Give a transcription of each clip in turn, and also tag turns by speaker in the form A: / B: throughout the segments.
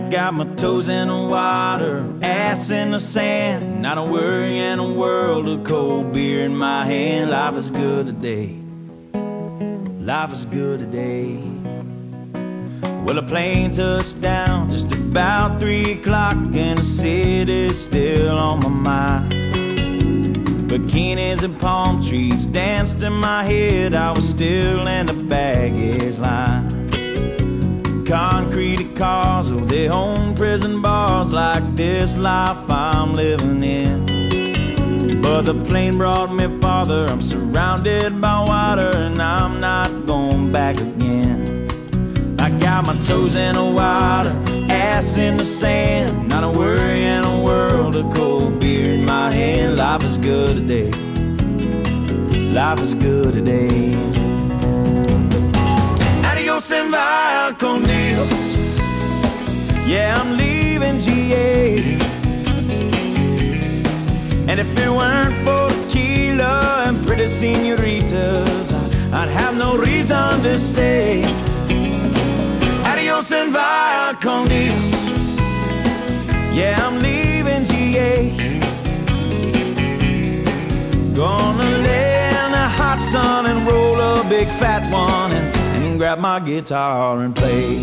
A: got my toes in the water, ass in the sand, not a worry in a world of cold beer in my hand. Life is good today, life is good today. Well, a plane touched down just about 3 o'clock, and the city's still on my mind. Bikinis and palm trees danced in my head, I was still in the baggage line. Concrete cars, oh, they own prison bars, like this life I'm living in. But the plane brought me farther, I'm surrounded by water, and I'm not going back again. I got my toes in the water, ass in the sand, not a worry in a world of cold beer in my hand. Life is good today, life is good today. Adios and via con Dios, yeah, I'm leaving GA. And if it weren't for tequila and pretty senoritas, I'd have no reason to stay. Adios and via con Dios, yeah, I'm leaving GA. Gonna lay in the hot sun and roll a big fat one, and grab my guitar and play.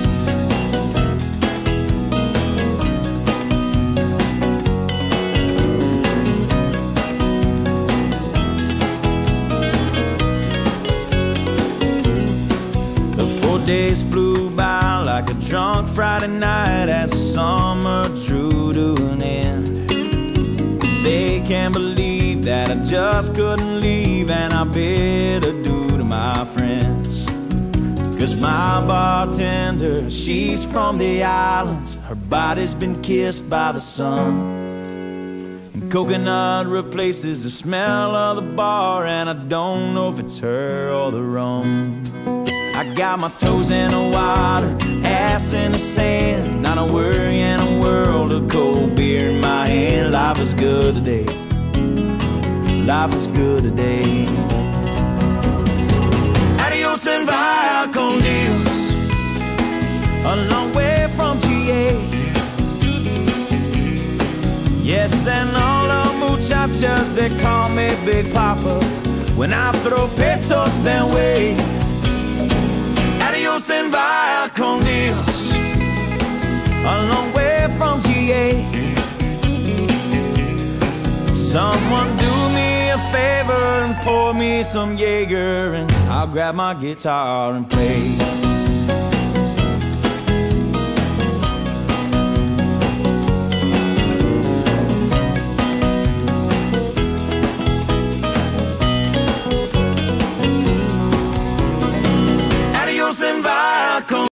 A: Days flew by like a drunk Friday night as the summer drew to an end. They can't believe that I just couldn't leave, and I bid adieu to my friends. Cause my bartender, she's from the islands, her body's been kissed by the sun, and coconut replaces the smell of the bar, and I don't know if it's her or the rum. I got my toes in the water, ass in the sand, not a worry in a world of cold beer in my hand. Life is good today, life is good today. Adios and via con Dios, a long way from GA. Yes, and all the muchachas, they call me Big Papa when I throw pesos their way. Adios and via con Dios, a long way from GA. Someone do me a favor and pour me some Jaeger, and I'll grab my guitar and play.